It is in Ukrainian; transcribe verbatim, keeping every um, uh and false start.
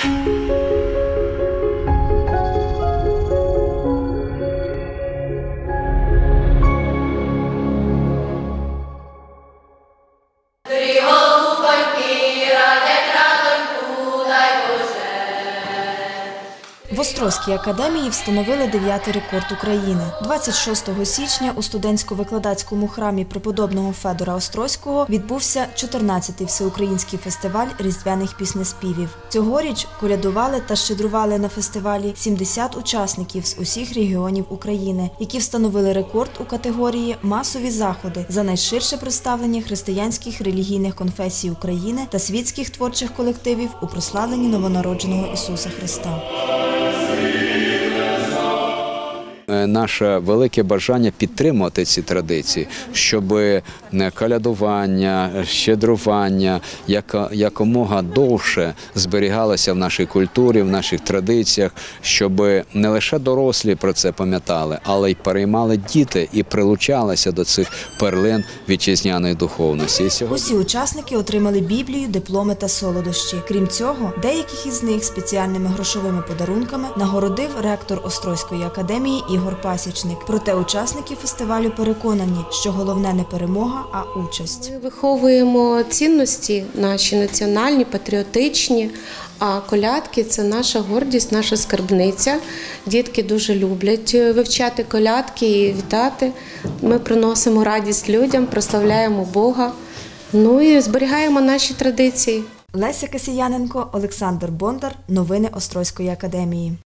В Острозькій академії встановили дев'ятий рекорд України. двадцять шостого січня у студентсько-викладацькому храмі преподобного Федора Острозького відбувся чотирнадцятий всеукраїнський фестиваль різдвяних піснеспівів. Цьогоріч колядували та щедрували на фестивалі сімдесят учасників з усіх регіонів України, які встановили рекорд у категорії «Масові заходи» за найширше представлення християнських релігійних конфесій України та світських творчих колективів у прославленні новонародженого Ісуса Христа. Наше велике бажання підтримувати ці традиції, щоб колядування, щедрування якомога довше зберігалося в нашій культурі, в наших традиціях, щоб не лише дорослі про це пам'ятали, але й переймали діти і прилучалися до цих перлин вітчизняної духовності. Усі учасники отримали Біблію, дипломи та солодощі. Крім цього, деяких із них спеціальними грошовими подарунками нагородив ректор Острозької академії Ігор Пасічник. Проте учасники фестивалю переконані, що головне не перемога, а участь. Ми виховуємо цінності наші національні, патріотичні, а колядки – це наша гордість, наша скарбниця. Дітки дуже люблять вивчати колядки і вітати. Ми приносимо радість людям, прославляємо Бога, ну і зберігаємо наші традиції. Леся Касіяненко, Олександр Бондар. Новини Острозької академії.